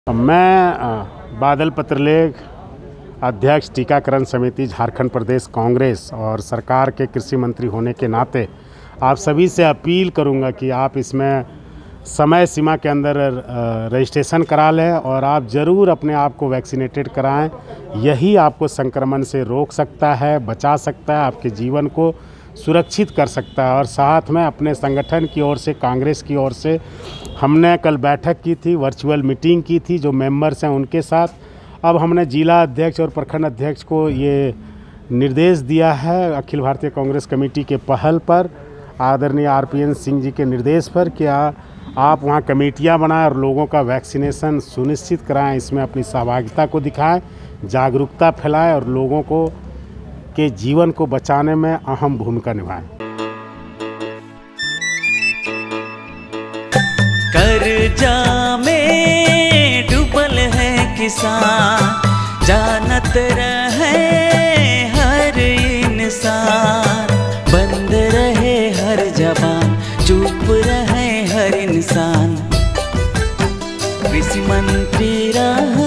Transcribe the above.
मैं बादल पत्रलेख, अध्यक्ष टीकाकरण समिति झारखंड प्रदेश कांग्रेस और सरकार के कृषि मंत्री होने के नाते आप सभी से अपील करूंगा कि आप इसमें समय सीमा के अंदर रजिस्ट्रेशन करा लें और आप ज़रूर अपने आप को वैक्सीनेटेड कराएं। यही आपको संक्रमण से रोक सकता है, बचा सकता है, आपके जीवन को सुरक्षित कर सकता है। और साथ में अपने संगठन की ओर से, कांग्रेस की ओर से हमने कल बैठक की थी, वर्चुअल मीटिंग की थी जो मेंबर्स हैं उनके साथ। अब हमने जिला अध्यक्ष और प्रखंड अध्यक्ष को ये निर्देश दिया है अखिल भारतीय कांग्रेस कमेटी के पहल पर, आदरणीय RPN सिंह जी के निर्देश पर, कि आप वहाँ कमेटियाँ बनाएं और लोगों का वैक्सीनेशन सुनिश्चित कराएं। इसमें अपनी सहभागिता को दिखाएं, जागरूकता फैलाएं और लोगों को के जीवन को बचाने में अहम भूमिका निभाएं। कर्जा में डूबल है किसान, जानत रहे हर इंसान, बंद रहे हर जबान, चुप रहे हर इंसान। कृषि मंत्री